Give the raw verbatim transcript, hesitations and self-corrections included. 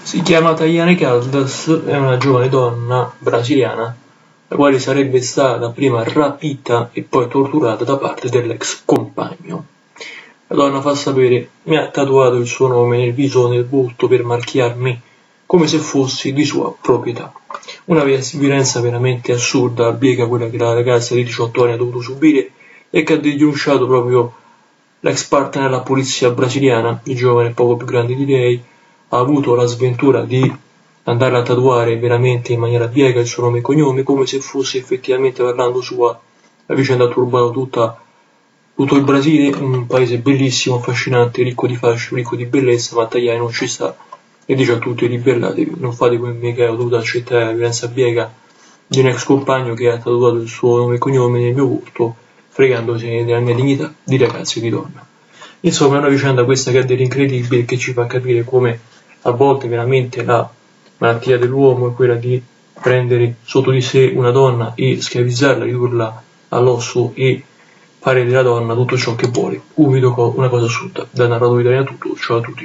Si chiama Tayane Caldas, è una giovane donna brasiliana la quale sarebbe stata prima rapita e poi torturata da parte dell'ex compagno. La donna fa sapere: mi ha tatuato il suo nome nel viso o nel volto per marchiarmi come se fossi di sua proprietà. Una violenza veramente assurda, biega quella che la ragazza di diciotto anni ha dovuto subire e che ha denunciato proprio l'ex partner della polizia brasiliana. Il giovane, poco più grande di lei, ha avuto la sventura di andare a tatuare veramente in maniera biega il suo nome e cognome, come se fosse effettivamente parlando sua. La vicenda ha turbato tutta, tutto il Brasile, un paese bellissimo, affascinante, ricco di fascino, ricco di bellezza, ma Tayane non ci sta e dice a tutti: ribellatevi, non fate come me che ho dovuto accettare la violenza biega di un ex compagno che ha tatuato il suo nome e cognome nel mio volto, fregandosi della mia dignità di ragazzo e di donna. Insomma, è una vicenda questa che ha dell'incredibile, che ci fa capire come a volte veramente la malattia dell'uomo è quella di prendere sotto di sé una donna e schiavizzarla, ridurla all'osso e fare della donna tutto ciò che vuole. Un video, una cosa assurda. Da narratore italiano tutto, ciao a tutti.